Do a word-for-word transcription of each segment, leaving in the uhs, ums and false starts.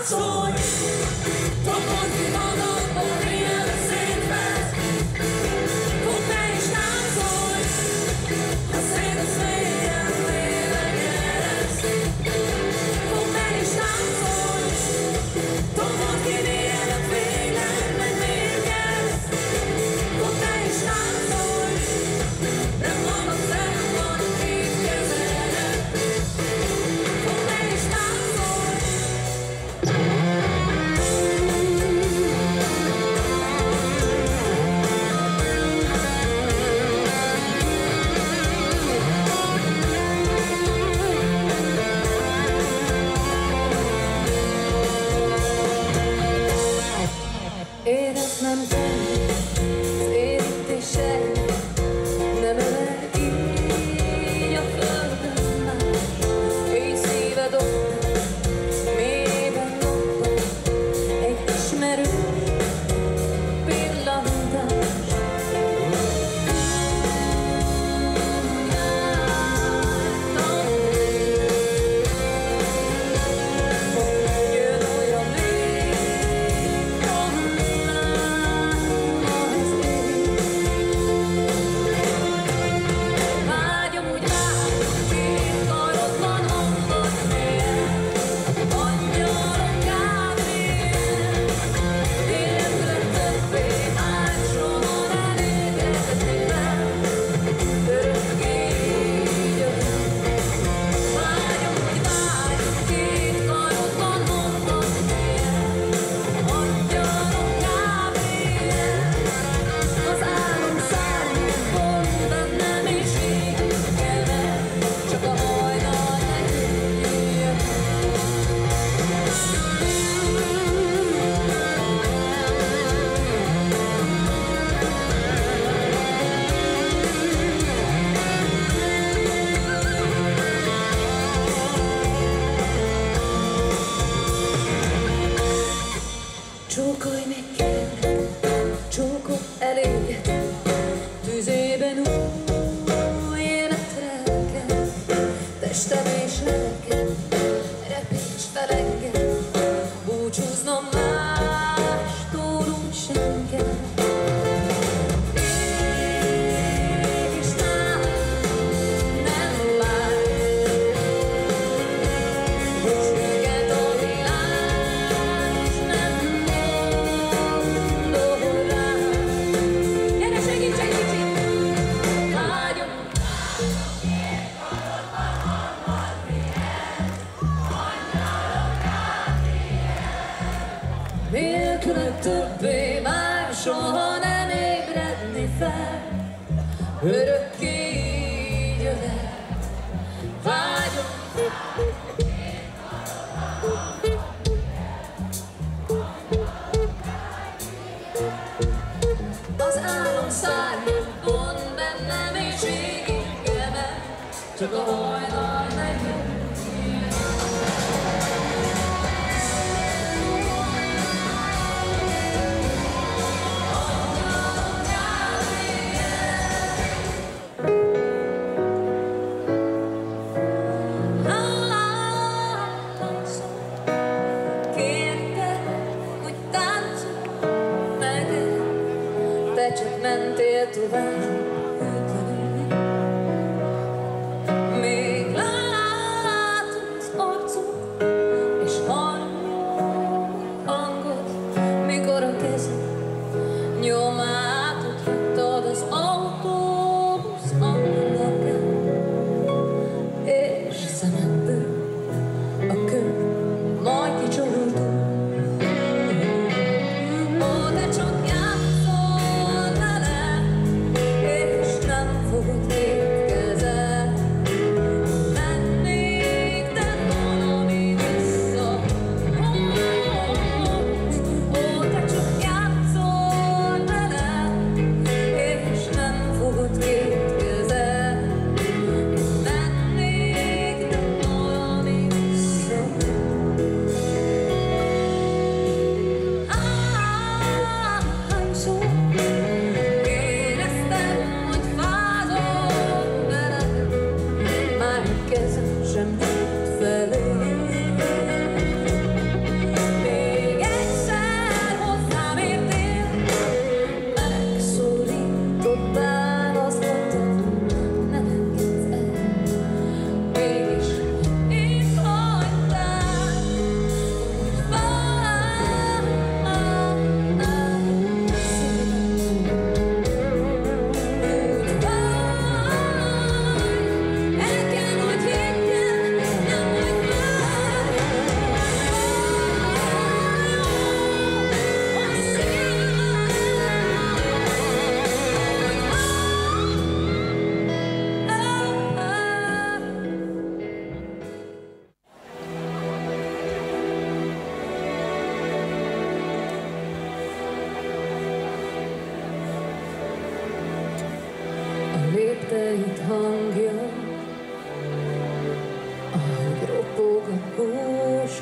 táncolj, dobd ki magadból ilyen szétvet, hogy te is táncolj, ha szétesz mélyen lélegedsz, hogy te is táncolj, dobd ki mielőtt végleg megmérgedsz, hogy te is táncolj, nem magad fel van a két kezedet, hogy te is táncolj. Érezd nem kell, az érintésed nem emel így a földön már, és szíved ott, mélyében loppan egy ismerős pillantás. Jön olyan még, vágyom úgy rád, két karodban hangod mér, angyalom Gábriel, életre többé már soha nem ébredni fel, örökké így jöhet. Vágyom úgy rád, két karodban hangod mér, angyalom Gábriel, az álom szárnyakon bennem is ég kever, csak a hajnal nehéz. Csókolj meg kérlek, csókolj eléget, tüzében új életre kell, testem és lelkem, repíts fel engem, búcsúznom mástól úgy sem kell. Ég is nálad nem várj, hogy süket a világ, s nem gondol rám. Gyere, segíts egy kicsit! Vágyom nélküled többé már soha nem ébredni fel, örökké így jöhet. Vágyom az álom szárnyakon bennem és ég emel, csak a hajnal nehéz.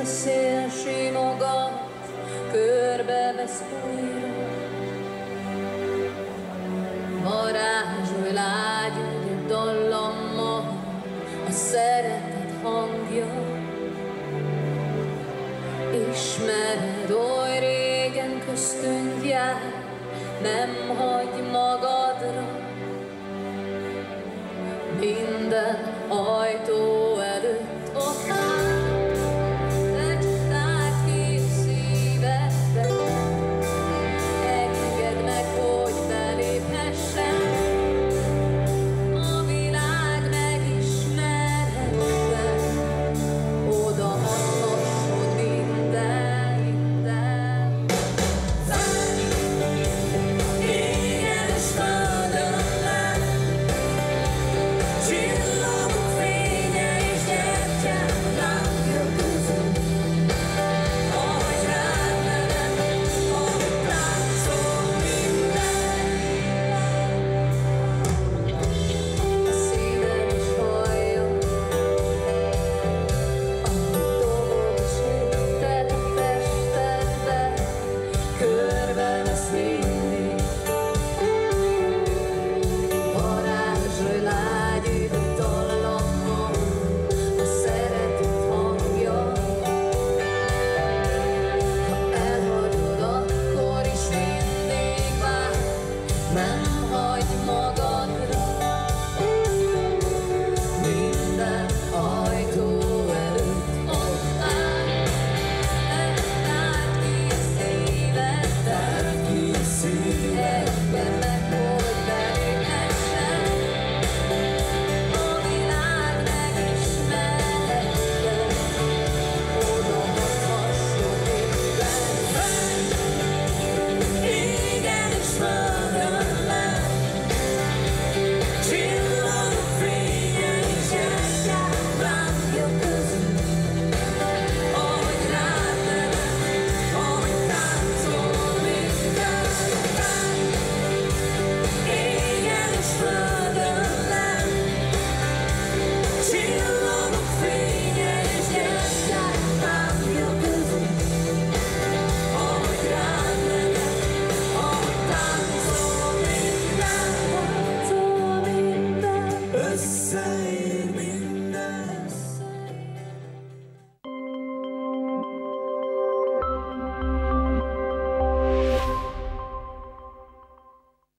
szél simogat, körbevesz újra. Varázsolj lágy dallammal a szeretet hangja. Ismered, oly régen köztünk jár, nem hagy magadra. Minden ajtó